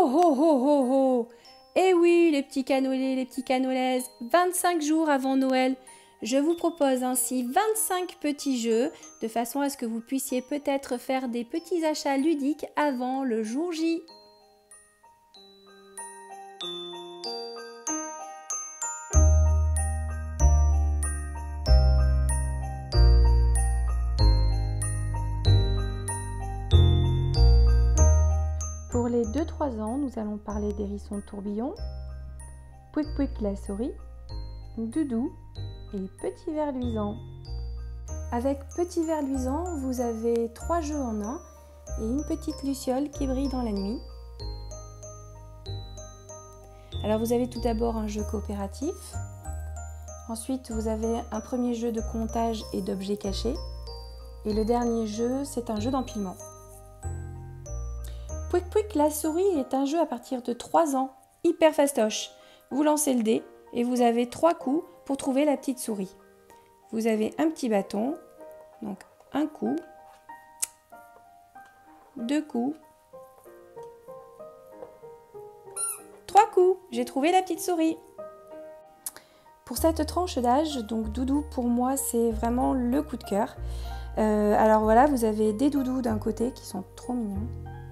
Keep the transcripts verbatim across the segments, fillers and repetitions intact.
Oh oh oh oh oh! Eh oui, les petits canolés, les petits canolaises, vingt-cinq jours avant Noël, je vous propose ainsi vingt-cinq petits jeux de façon à ce que vous puissiez peut-être faire des petits achats ludiques avant le jour J. Pour les deux trois ans, nous allons parler d'Hérisson tourbillon, Pouic Pouic la souris, Doudou et Petit ver luisant. Avec Petit ver luisant, vous avez trois jeux en un et une petite luciole qui brille dans la nuit. Alors vous avez tout d'abord un jeu coopératif. Ensuite, vous avez un premier jeu de comptage et d'objets cachés. Et le dernier jeu, c'est un jeu d'empilement. Pouic Pouic la souris est un jeu à partir de trois ans, hyper fastoche. Vous lancez le dé et vous avez trois coups pour trouver la petite souris. Vous avez un petit bâton, donc un coup, deux coups, trois coups, j'ai trouvé la petite souris. Pour cette tranche d'âge, donc Doudou pour moi c'est vraiment le coup de cœur. Euh, alors voilà, vous avez des doudous d'un côté qui sont trop mignons.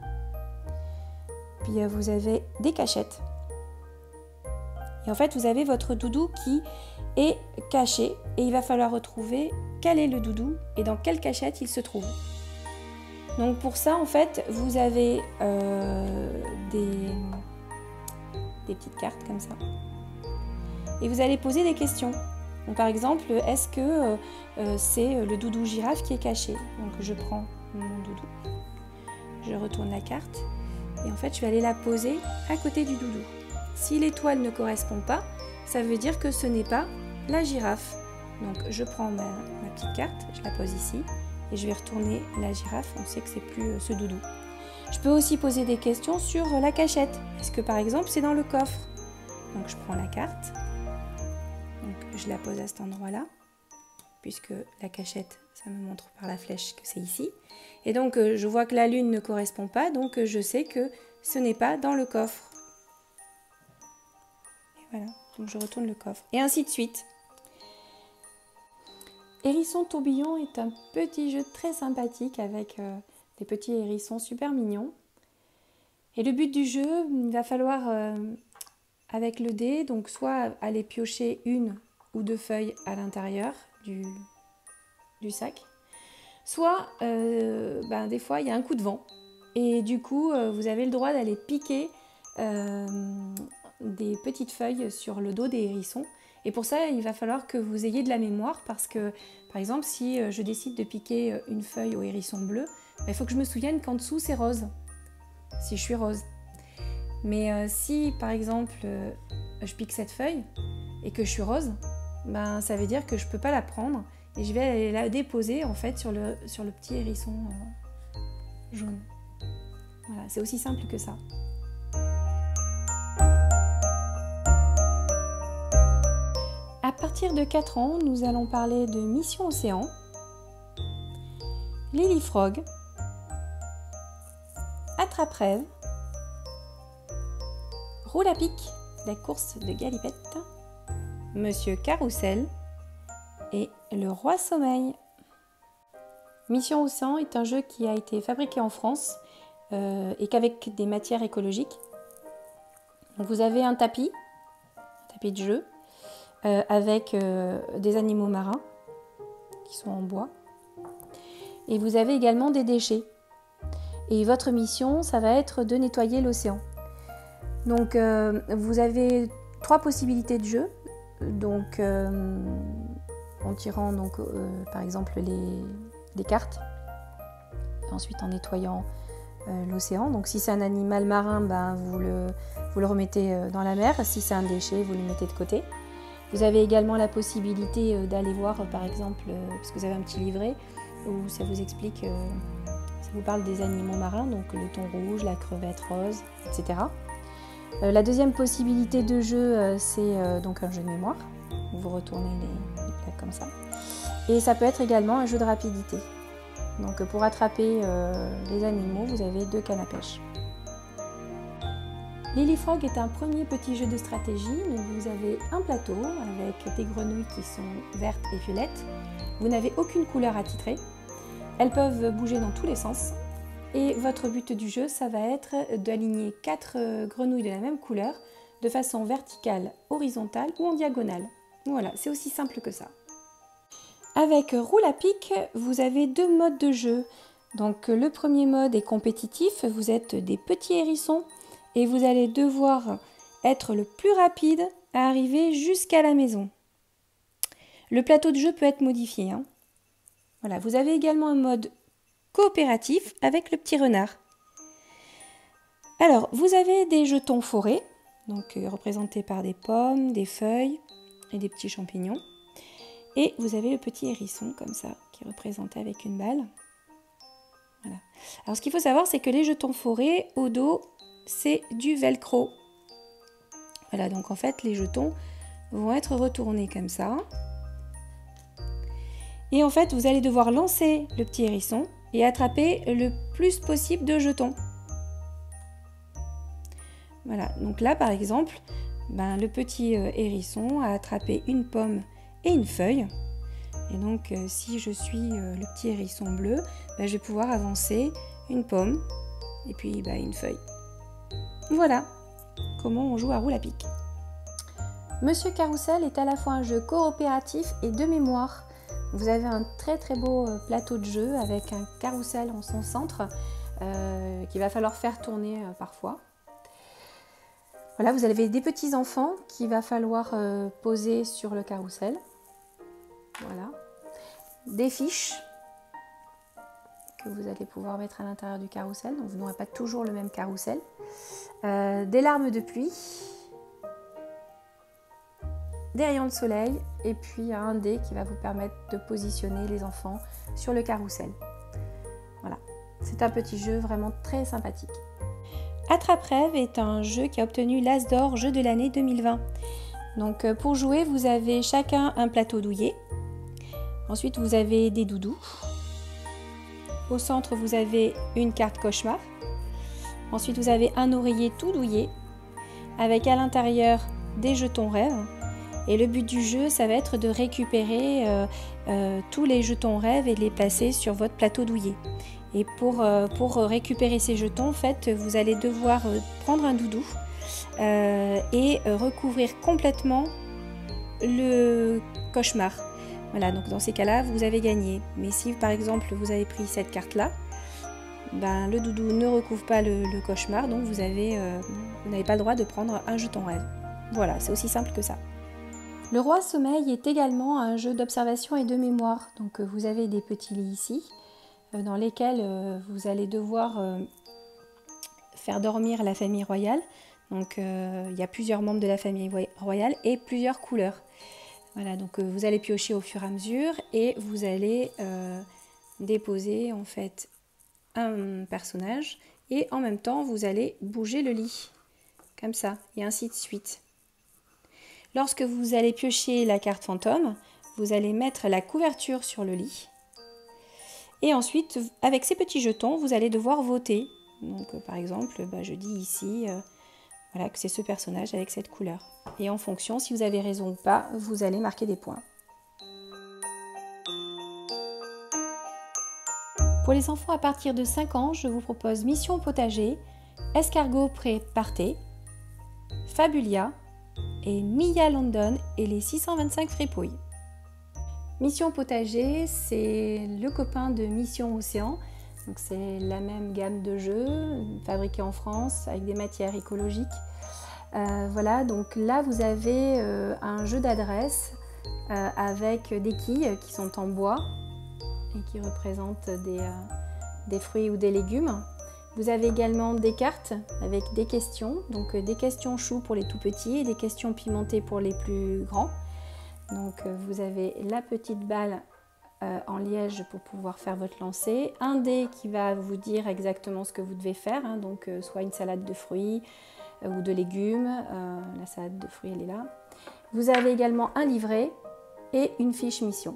Puis vous avez des cachettes. Et en fait, vous avez votre doudou qui est caché et il va falloir retrouver quel est le doudou et dans quelle cachette il se trouve. Donc pour ça, en fait, vous avez euh, des, des petites cartes comme ça. Et vous allez poser des questions. Donc, par exemple, est-ce que euh, c'est le doudou girafe qui est caché? Donc je prends mon doudou, je retourne la carte. Et en fait, je vais aller la poser à côté du doudou. Si l'étoile ne correspond pas, ça veut dire que ce n'est pas la girafe. Donc, je prends ma, ma petite carte, je la pose ici et je vais retourner la girafe. On sait que c'est plus ce doudou. Je peux aussi poser des questions sur la cachette. Est-ce que, par exemple, c'est dans le coffre? Donc, je prends la carte. Donc, je la pose à cet endroit-là, puisque la cachette, ça me montre par la flèche que c'est ici. Et donc, euh, je vois que la lune ne correspond pas, donc euh, je sais que ce n'est pas dans le coffre. Et voilà, donc je retourne le coffre. Et ainsi de suite. Hérisson tourbillon est un petit jeu très sympathique avec euh, des petits hérissons super mignons. Et le but du jeu, il va falloir, euh, avec le dé, donc soit aller piocher une ou deux feuilles à l'intérieur du, du sac. Soit, euh, ben, des fois, il y a un coup de vent. Et du coup, euh, vous avez le droit d'aller piquer euh, des petites feuilles sur le dos des hérissons. Et pour ça, il va falloir que vous ayez de la mémoire parce que, par exemple, si je décide de piquer une feuille au hérisson bleu, ben, il faut que je me souvienne qu'en dessous, c'est rose, si je suis rose. Mais euh, si, par exemple, euh, je pique cette feuille et que je suis rose, ben, ça veut dire que je ne peux pas la prendre. Et je vais aller la déposer en fait sur le, sur le petit hérisson euh, jaune. Voilà, c'est aussi simple que ça. À partir de quatre ans, nous allons parler de Mission Océan, Lily Frog, Attrape-rêve, Roule à pic, la course de galipette, Monsieur Carrousel et Le Roi Sommeil. Mission Océan est un jeu qui a été fabriqué en France euh, et qu'avec des matières écologiques. Donc vous avez un tapis, un tapis de jeu, euh, avec euh, des animaux marins qui sont en bois. Et vous avez également des déchets. Et votre mission, ça va être de nettoyer l'océan. Donc euh, vous avez trois possibilités de jeu. Donc euh, en tirant donc, euh, par exemple les, les cartes, ensuite en nettoyant euh, l'océan. Donc si c'est un animal marin, ben, vous, le, vous le remettez dans la mer. Si c'est un déchet, vous le mettez de côté. Vous avez également la possibilité euh, d'aller voir, euh, par exemple, euh, parce que vous avez un petit livret où ça vous explique, euh, ça vous parle des animaux marins, donc le thon rouge, la crevette rose, et cetera. Euh, la deuxième possibilité de jeu, euh, c'est euh, donc un jeu de mémoire. Vous retournez les, les plaques comme ça. Et ça peut être également un jeu de rapidité. Donc pour attraper euh, les animaux, vous avez deux cannes à pêche. Lily Frog est un premier petit jeu de stratégie. Donc vous avez un plateau avec des grenouilles qui sont vertes et violettes. Vous n'avez aucune couleur attitrée. Elles peuvent bouger dans tous les sens. Et votre but du jeu, ça va être d'aligner quatre grenouilles de la même couleur de façon verticale, horizontale ou en diagonale. Voilà, c'est aussi simple que ça. Avec Roule à pic, vous avez deux modes de jeu. Donc le premier mode est compétitif, vous êtes des petits hérissons et vous allez devoir être le plus rapide à arriver jusqu'à la maison. Le plateau de jeu peut être modifié, hein. Voilà, vous avez également un mode coopératif avec le petit renard. Alors, vous avez des jetons forêt, donc euh, représentés par des pommes, des feuilles et des petits champignons. Et vous avez le petit hérisson, comme ça, qui est représenté avec une balle. Voilà. Alors, ce qu'il faut savoir, c'est que les jetons forêt, au dos, c'est du velcro. Voilà, donc en fait, les jetons vont être retournés comme ça. Et en fait, vous allez devoir lancer le petit hérisson et attraper le plus possible de jetons. Voilà, donc là, par exemple, ben, le petit hérisson a attrapé une pomme et une feuille. Et donc, euh, si je suis euh, le petit hérisson bleu, ben, je vais pouvoir avancer une pomme et puis ben, une feuille. Voilà comment on joue à Roule à pic. Monsieur Carrousel est à la fois un jeu coopératif et de mémoire. Vous avez un très très beau plateau de jeu avec un carrousel en son centre euh, qu'il va falloir faire tourner euh, parfois. Voilà, vous avez des petits enfants qu'il va falloir euh, poser sur le carrousel. Voilà. Des fiches que vous allez pouvoir mettre à l'intérieur du carrousel, donc vous n'aurez pas toujours le même carrousel. Euh, des larmes de pluie. Des rayons de soleil et puis un dé qui va vous permettre de positionner les enfants sur le carrousel. Voilà, c'est un petit jeu vraiment très sympathique. Attrape-rêve est un jeu qui a obtenu l'As d'or jeu de l'année deux mille vingt. Donc pour jouer, vous avez chacun un plateau douillet. Ensuite, vous avez des doudous. Au centre, vous avez une carte cauchemar. Ensuite, vous avez un oreiller tout douillet avec à l'intérieur des jetons rêves. Et le but du jeu, ça va être de récupérer euh, euh, tous les jetons rêves et de les placer sur votre plateau douillet. Et pour, euh, pour récupérer ces jetons, en fait, vous allez devoir euh, prendre un doudou euh, et euh, recouvrir complètement le cauchemar. Voilà, donc dans ces cas-là, vous avez gagné. Mais si par exemple vous avez pris cette carte-là, ben, le doudou ne recouvre pas le, le cauchemar, donc vous avez, euh, vous n'avez pas le droit de prendre un jeton rêve. Voilà, c'est aussi simple que ça. Le roi sommeil est également un jeu d'observation et de mémoire. Donc vous avez des petits lits ici, euh, dans lesquels euh, vous allez devoir euh, faire dormir la famille royale. Donc euh, il y a plusieurs membres de la famille royale et plusieurs couleurs. Voilà, donc euh, vous allez piocher au fur et à mesure et vous allez euh, déposer en fait un personnage et en même temps vous allez bouger le lit, comme ça, et ainsi de suite. Lorsque vous allez piocher la carte fantôme, vous allez mettre la couverture sur le lit. Et ensuite, avec ces petits jetons, vous allez devoir voter. Donc, euh, par exemple, bah, je dis ici euh, voilà, que c'est ce personnage avec cette couleur. Et en fonction, si vous avez raison ou pas, vous allez marquer des points. Pour les enfants à partir de cinq ans, je vous propose Mission Potager, Escargot Pré Partez, Fabulia, et Mia London et les six cent vingt-cinq fripouilles. Mission Potager, c'est le copain de Mission Océan. Donc c'est la même gamme de jeux, fabriqués en France avec des matières écologiques. Euh, voilà, donc là vous avez euh, un jeu d'adresse euh, avec des quilles qui sont en bois et qui représentent des, euh, des fruits ou des légumes. Vous avez également des cartes avec des questions, donc des questions choux pour les tout petits et des questions pimentées pour les plus grands. Donc vous avez la petite balle euh, en liège pour pouvoir faire votre lancer, un dé qui va vous dire exactement ce que vous devez faire, hein, donc euh, soit une salade de fruits euh, ou de légumes, euh, la salade de fruits elle est là. Vous avez également un livret et une fiche mission.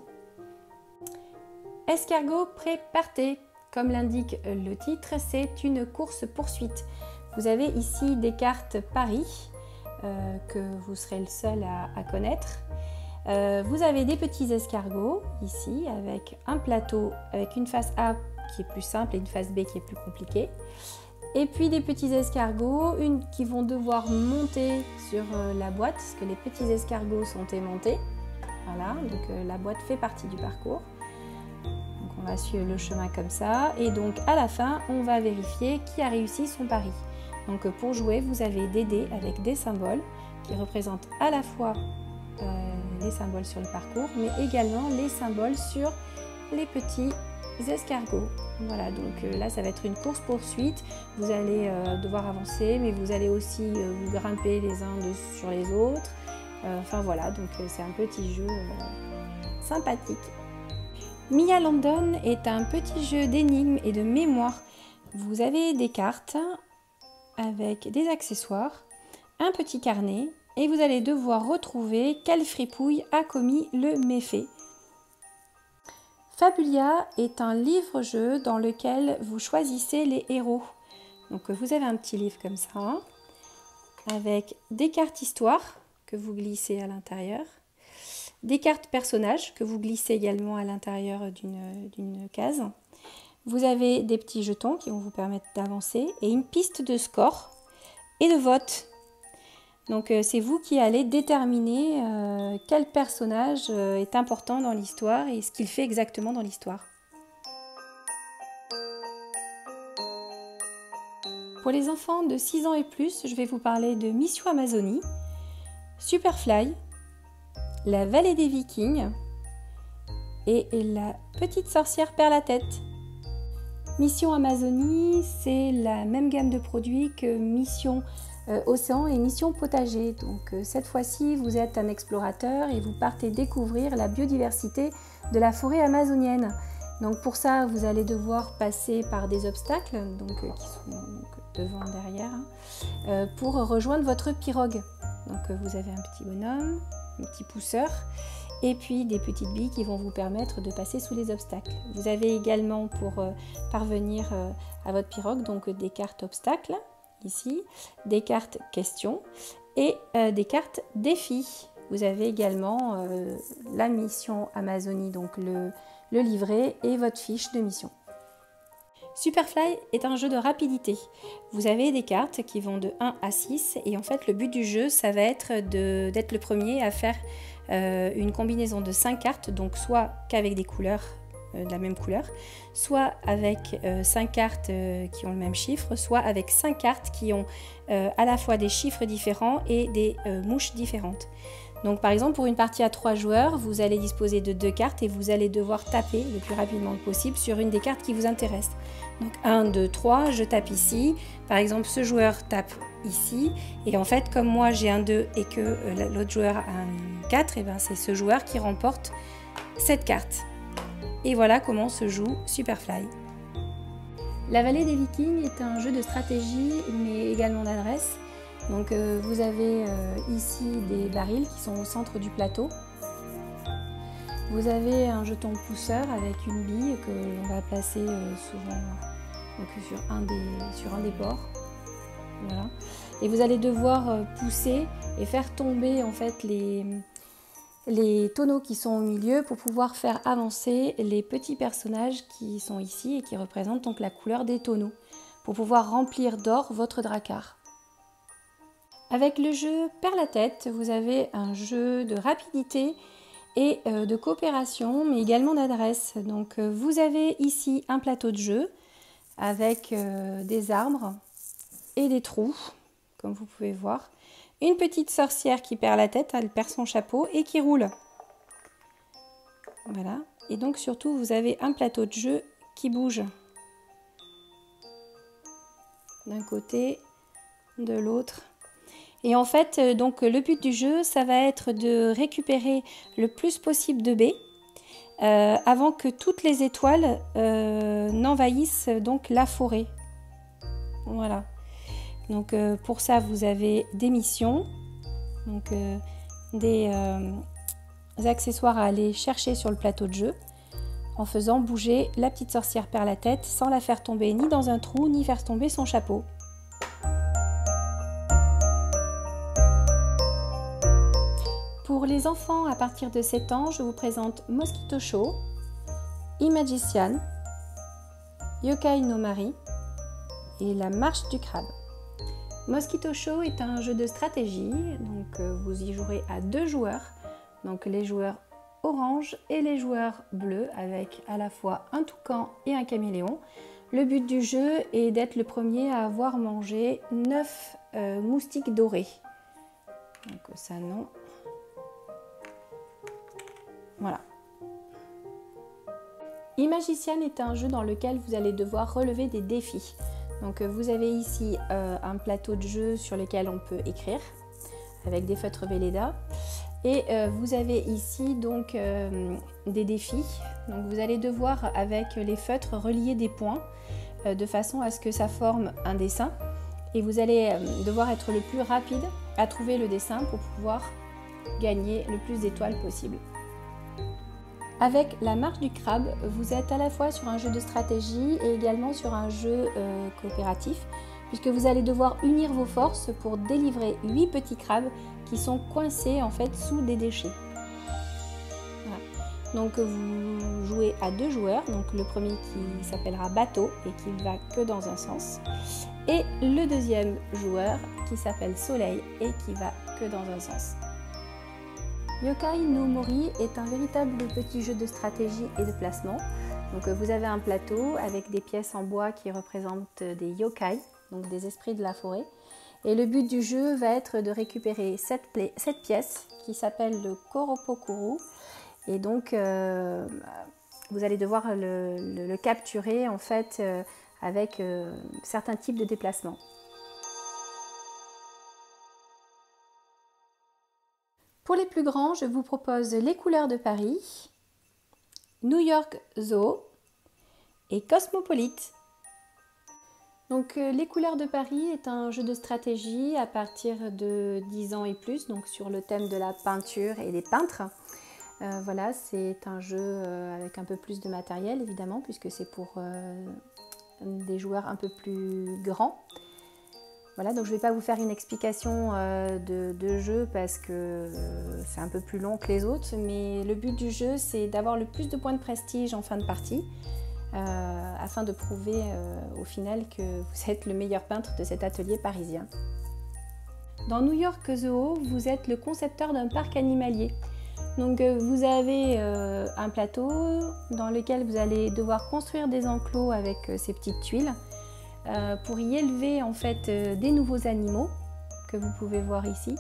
Escargot Pré Partez. Comme l'indique le titre, c'est une course-poursuite. Vous avez ici des cartes Paris euh, que vous serez le seul à, à connaître. Euh, vous avez des petits escargots ici avec un plateau avec une face A qui est plus simple et une face B qui est plus compliquée. Et puis des petits escargots une, qui vont devoir monter sur euh, la boîte parce que les petits escargots sont aimantés. Voilà, donc euh, la boîte fait partie du parcours. Donc on va suivre le chemin comme ça. Et donc à la fin, on va vérifier qui a réussi son pari. Donc euh, pour jouer, vous avez des dés avec des symboles qui représentent à la fois euh, les symboles sur le parcours, mais également les symboles sur les petits escargots. Voilà, donc euh, là ça va être une course-poursuite. Vous allez euh, devoir avancer, mais vous allez aussi euh, vous grimper les uns de, sur les autres. Euh, enfin voilà, donc euh, c'est un petit jeu euh, sympathique. Mia London est un petit jeu d'énigmes et de mémoire. Vous avez des cartes avec des accessoires, un petit carnet, et vous allez devoir retrouver quelle fripouille a commis le méfait. Fabulia est un livre-jeu dans lequel vous choisissez les héros. Donc vous avez un petit livre comme ça, avec des cartes histoire que vous glissez à l'intérieur, des cartes personnages que vous glissez également à l'intérieur d'une d'une case. Vous avez des petits jetons qui vont vous permettre d'avancer et une piste de score et de vote. Donc euh, c'est vous qui allez déterminer euh, quel personnage euh, est important dans l'histoire et ce qu'il fait exactement dans l'histoire. Pour les enfants de six ans et plus, je vais vous parler de Mission Amazonie, Superfly, La Vallée des Vikings et La Petite Sorcière perd la tête. Mission Amazonie, c'est la même gamme de produits que Mission Euh, Océan et Mission Potager. Donc euh, cette fois-ci, vous êtes un explorateur et vous partez découvrir la biodiversité de la forêt amazonienne. Donc pour ça, vous allez devoir passer par des obstacles, donc euh, qui sont donc, devant, derrière, hein, euh, pour rejoindre votre pirogue. Donc euh, vous avez un petit bonhomme, un petit pousseur, et puis des petites billes qui vont vous permettre de passer sous les obstacles. Vous avez également pour euh, parvenir euh, à votre pirogue donc des cartes obstacles. Ici, des cartes questions et euh, des cartes défis. Vous avez également euh, la mission Amazonie, donc le, le livret et votre fiche de mission. Superfly est un jeu de rapidité. Vous avez des cartes qui vont de un à six et en fait le but du jeu ça va être d'être le premier à faire euh, une combinaison de cinq cartes, donc soit qu'avec des couleurs de la même couleur, soit avec euh, cinq cartes euh, qui ont le même chiffre, soit avec cinq cartes qui ont euh, à la fois des chiffres différents et des euh, mouches différentes. Donc par exemple pour une partie à trois joueurs, vous allez disposer de deux cartes et vous allez devoir taper le plus rapidement possible sur une des cartes qui vous intéresse. Donc un, deux, trois, je tape ici, par exemple ce joueur tape ici, et en fait comme moi j'ai un deux et que euh, l'autre joueur a un quatre, et ben c'est ce joueur qui remporte cette carte. Et voilà comment se joue Superfly. La Vallée des Vikings est un jeu de stratégie mais également d'adresse. Donc euh, vous avez euh, ici des barils qui sont au centre du plateau. Vous avez un jeton pousseur avec une bille que l'on va placer euh, souvent donc, sur, un des, sur un des bords. Voilà. Et vous allez devoir euh, pousser et faire tomber en fait les... les tonneaux qui sont au milieu pour pouvoir faire avancer les petits personnages qui sont ici et qui représentent donc la couleur des tonneaux pour pouvoir remplir d'or votre dracard. Avec le jeu Perd la tête, vous avez un jeu de rapidité et euh, de coopération mais également d'adresse. Donc euh, vous avez ici un plateau de jeu avec euh, des arbres et des trous comme vous pouvez voir. Une petite sorcière qui perd la tête, elle perd son chapeau et qui roule. Voilà. Et donc surtout, vous avez un plateau de jeu qui bouge. D'un côté, de l'autre. Et en fait, donc le but du jeu, ça va être de récupérer le plus possible de baies euh, avant que toutes les étoiles euh, n'envahissent donc la forêt. Voilà. Donc euh, pour ça, vous avez des missions, donc euh, des, euh, des accessoires à aller chercher sur le plateau de jeu en faisant bouger la petite sorcière perd la tête sans la faire tomber ni dans un trou ni faire tomber son chapeau. les enfants à partir de sept ans, je vous présente Mosquito Show, Imagician, Yokai no Mari et la marche du crabe. Mosquito Show est un jeu de stratégie, donc vous y jouerez à deux joueurs, donc les joueurs orange et les joueurs bleus avec à la fois un toucan et un caméléon. Le but du jeu est d'être le premier à avoir mangé neuf euh, moustiques dorés. Donc ça non. Voilà. Imagician est un jeu dans lequel vous allez devoir relever des défis. Donc vous avez ici euh, un plateau de jeu sur lequel on peut écrire avec des feutres Velleda. Et euh, vous avez ici donc euh, des défis. Donc vous allez devoir avec les feutres relier des points euh, de façon à ce que ça forme un dessin. Et vous allez euh, devoir être le plus rapide à trouver le dessin pour pouvoir gagner le plus d'étoiles possible. Avec la marche du crabe, vous êtes à la fois sur un jeu de stratégie et également sur un jeu euh, coopératif, puisque vous allez devoir unir vos forces pour délivrer huit petits crabes qui sont coincés en fait sous des déchets. Voilà. Donc vous jouez à deux joueurs, donc le premier qui s'appellera bateau et qui ne va que dans un sens, et le deuxième joueur qui s'appelle soleil et qui va que dans un sens. Yokai no Mori est un véritable petit jeu de stratégie et de placement. Donc vous avez un plateau avec des pièces en bois qui représentent des yokai, donc des esprits de la forêt. Et le but du jeu va être de récupérer cette, cette pièce qui s'appelle le Koropokuru. Et donc euh, vous allez devoir le, le, le capturer en fait euh, avec euh, certains types de déplacements. Pour les plus grands, je vous propose Les Couleurs de Paris, New York Zoo et Cosmopolite. Donc, euh, Les Couleurs de Paris est un jeu de stratégie à partir de dix ans et plus, donc sur le thème de la peinture et des peintres. Euh, voilà, c'est un jeu euh, avec un peu plus de matériel évidemment, puisque c'est pour euh, des joueurs un peu plus grands. Voilà, donc je ne vais pas vous faire une explication euh, de, de jeu parce que euh, c'est un peu plus long que les autres, mais le but du jeu c'est d'avoir le plus de points de prestige en fin de partie euh, afin de prouver euh, au final que vous êtes le meilleur peintre de cet atelier parisien. Dans New York Zoo, vous êtes le concepteur d'un parc animalier. Donc euh, vous avez euh, un plateau dans lequel vous allez devoir construire des enclos avec euh, ces petites tuiles. Euh, pour y élever en fait euh, des nouveaux animaux que vous pouvez voir ici.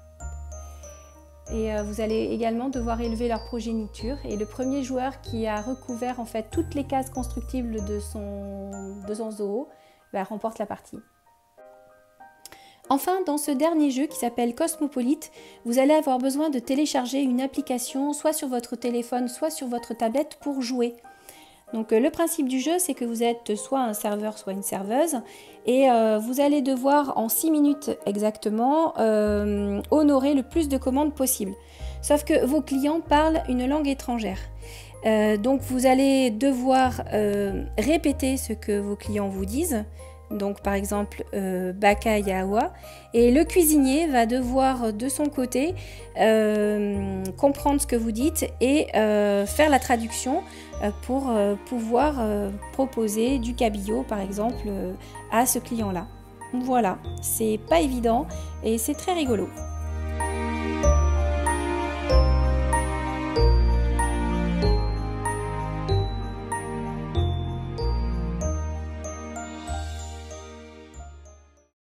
Et euh, vous allez également devoir élever leur progéniture. Et le premier joueur qui a recouvert en fait toutes les cases constructibles de son, de son zoo bah, remporte la partie. Enfin, dans ce dernier jeu qui s'appelle Cosmopolite, vous allez avoir besoin de télécharger une application soit sur votre téléphone, soit sur votre tablette pour jouer. Donc le principe du jeu, c'est que vous êtes soit un serveur, soit une serveuse, et euh, vous allez devoir en six minutes exactement euh, honorer le plus de commandes possible. Sauf que vos clients parlent une langue étrangère. Euh, donc vous allez devoir euh, répéter ce que vos clients vous disent. Donc par exemple euh, Baka Yawa, et le cuisinier va devoir de son côté euh, comprendre ce que vous dites et euh, faire la traduction euh, pour euh, pouvoir euh, proposer du cabillaud par exemple euh, à ce client là. Voilà, c'est pas évident et c'est très rigolo.